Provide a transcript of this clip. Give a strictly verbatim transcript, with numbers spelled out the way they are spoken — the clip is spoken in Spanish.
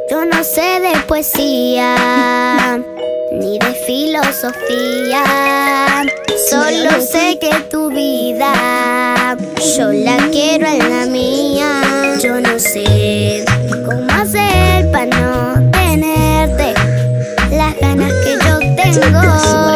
Yo no sé de poesía ni de filosofía, solo sé que tu vida yo la quiero en la mía. Yo no sé cómo hacer para no tenerte las ganas que yo tengo.